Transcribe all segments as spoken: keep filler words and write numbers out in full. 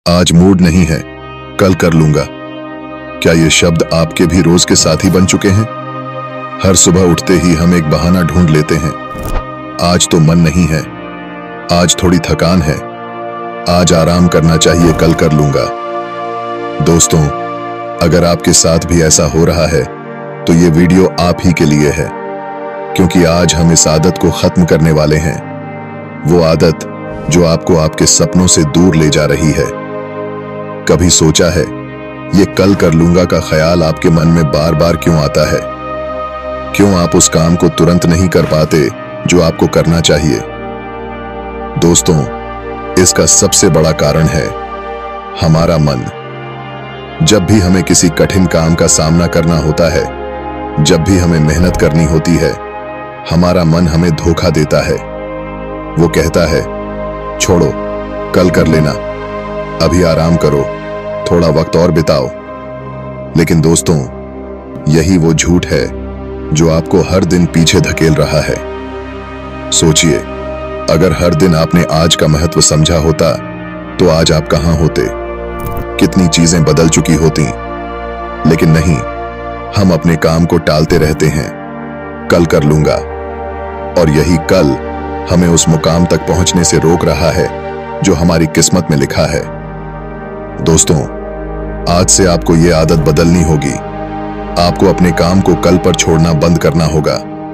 आज मूड नहीं है, कल कर लूंगा। क्या ये शब्द आपके भी रोज के साथी बन चुके हैं? हर सुबह उठते ही हम एक बहाना ढूंढ लेते हैं। आज तो मन नहीं है, आज थोड़ी थकान है, आज आराम करना चाहिए, कल कर लूंगा। दोस्तों, अगर आपके साथ भी ऐसा हो रहा है तो ये वीडियो आप ही के लिए है, क्योंकि आज हम इस आदत को खत्म करने वाले हैं। वो आदत जो आपको आपके सपनों से दूर ले जा रही है। कभी सोचा है ये कल कर लूंगा का ख्याल आपके मन में बार बार क्यों आता है? क्यों आप उस काम को तुरंत नहीं कर पाते जो आपको करना चाहिए? दोस्तों, इसका सबसे बड़ा कारण है हमारा मन। जब भी हमें किसी कठिन काम का सामना करना होता है, जब भी हमें मेहनत करनी होती है, हमारा मन हमें धोखा देता है। वो कहता है, छोड़ो, कल कर लेना, अभी आराम करो, थोड़ा वक्त और बिताओ। लेकिन दोस्तों, यही वो झूठ है जो आपको हर दिन पीछे धकेल रहा है। सोचिए, अगर हर दिन आपने आज का महत्व समझा होता तो आज आप कहां होते? कितनी चीजें बदल चुकी होती। लेकिन नहीं, हम अपने काम को टालते रहते हैं, कल कर लूंगा, और यही कल हमें उस मुकाम तक पहुंचने से रोक रहा है जो हमारी किस्मत में लिखा है। दोस्तों, आज से आपको यह आदत बदलनी होगी। आपको अपने काम को कल पर छोड़ना बंद करना होगा।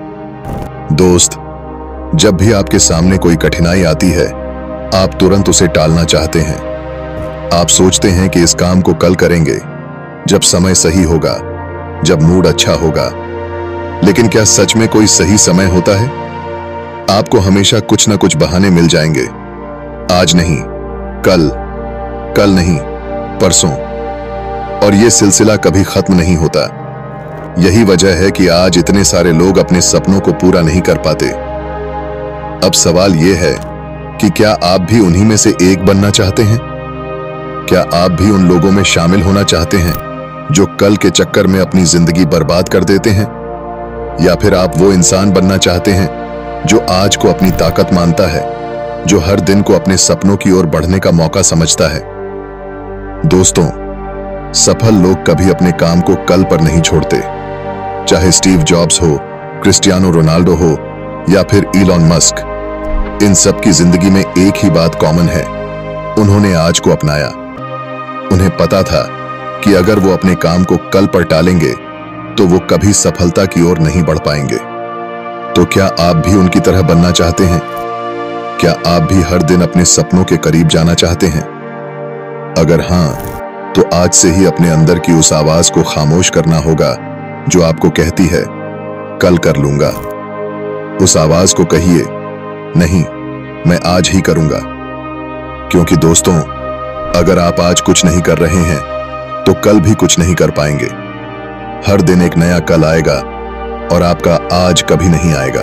दोस्त, जब भी आपके सामने कोई कठिनाई आती है, आप तुरंत उसे टालना चाहते हैं। आप सोचते हैं कि इस काम को कल करेंगे, जब समय सही होगा, जब मूड अच्छा होगा। लेकिन क्या सच में कोई सही समय होता है? आपको हमेशा कुछ ना कुछ बहाने मिल जाएंगे। आज नहीं, कल, कल नहीं, परसों, और यह सिलसिला कभी खत्म नहीं होता। यही वजह है कि आज इतने सारे लोग अपने सपनों को पूरा नहीं कर पाते। अब सवाल यह है कि क्या आप भी उन्हीं में से एक बनना चाहते हैं? क्या आप भी उन लोगों में शामिल होना चाहते हैं जो कल के चक्कर में अपनी जिंदगी बर्बाद कर देते हैं? या फिर आप वो इंसान बनना चाहते हैं जो आज को अपनी ताकत मानता है, जो हर दिन को अपने सपनों की ओर बढ़ने का मौका समझता है? दोस्तों, सफल लोग कभी अपने काम को कल पर नहीं छोड़ते। चाहे स्टीव जॉब्स हो, क्रिस्टियानो रोनाल्डो हो, या फिर इलॉन मस्क, इन सब की जिंदगी में एक ही बात कॉमन है, उन्होंने आज को अपनाया। उन्हें पता था कि अगर वो अपने काम को कल पर टालेंगे तो वो कभी सफलता की ओर नहीं बढ़ पाएंगे। तो क्या आप भी उनकी तरह बनना चाहते हैं? क्या आप भी हर दिन अपने सपनों के करीब जाना चाहते हैं? अगर हां, तो आज से ही अपने अंदर की उस आवाज को खामोश करना होगा जो आपको कहती है, कल कर लूंगा। उस आवाज को कहिए, नहीं, मैं आज ही करूंगा। क्योंकि दोस्तों, अगर आप आज कुछ नहीं कर रहे हैं तो कल भी कुछ नहीं कर पाएंगे। हर दिन एक नया कल आएगा और आपका आज कभी नहीं आएगा।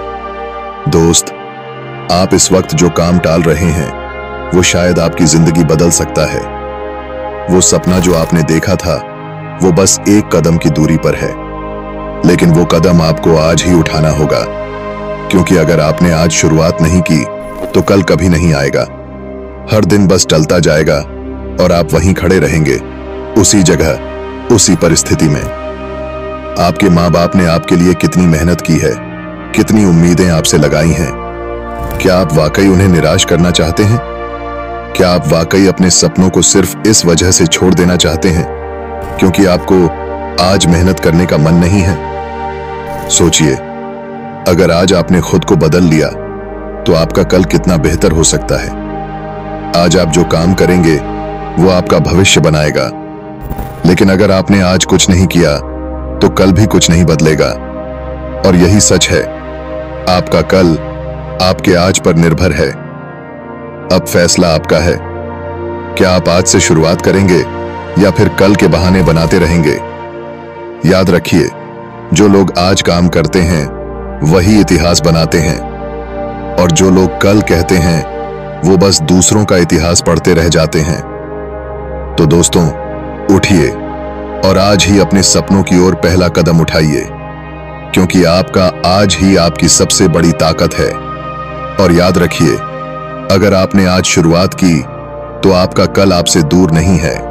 दोस्त, आप इस वक्त जो काम टाल रहे हैं वो शायद आपकी जिंदगी बदल सकता है। वो सपना जो आपने देखा था वो बस एक कदम की दूरी पर है। लेकिन वो कदम आपको आज ही उठाना होगा, क्योंकि अगर आपने आज शुरुआत नहीं की तो कल कभी नहीं आएगा। हर दिन बस टलता जाएगा और आप वहीं खड़े रहेंगे, उसी जगह, उसी परिस्थिति में। आपके माँ बाप ने आपके लिए कितनी मेहनत की है, कितनी उम्मीदें आपसे लगाई हैं। क्या आप वाकई उन्हें निराश करना चाहते हैं? क्या आप वाकई अपने सपनों को सिर्फ इस वजह से छोड़ देना चाहते हैं क्योंकि आपको आज मेहनत करने का मन नहीं है? सोचिए, अगर आज आपने खुद को बदल लिया तो आपका कल कितना बेहतर हो सकता है। आज आप जो काम करेंगे वो आपका भविष्य बनाएगा। लेकिन अगर आपने आज कुछ नहीं किया तो कल भी कुछ नहीं बदलेगा। और यही सच है, आपका कल आपके आज पर निर्भर है। अब फैसला आपका है। क्या आप आज से शुरुआत करेंगे या फिर कल के बहाने बनाते रहेंगे? याद रखिए, जो लोग आज काम करते हैं वही इतिहास बनाते हैं, और जो लोग कल कहते हैं वो बस दूसरों का इतिहास पढ़ते रह जाते हैं। तो दोस्तों, उठिए और आज ही अपने सपनों की ओर पहला कदम उठाइए, क्योंकि आपका आज ही आपकी सबसे बड़ी ताकत है। और याद रखिए, अगर आपने आज शुरुआत की तो आपका कल आपसे दूर नहीं है।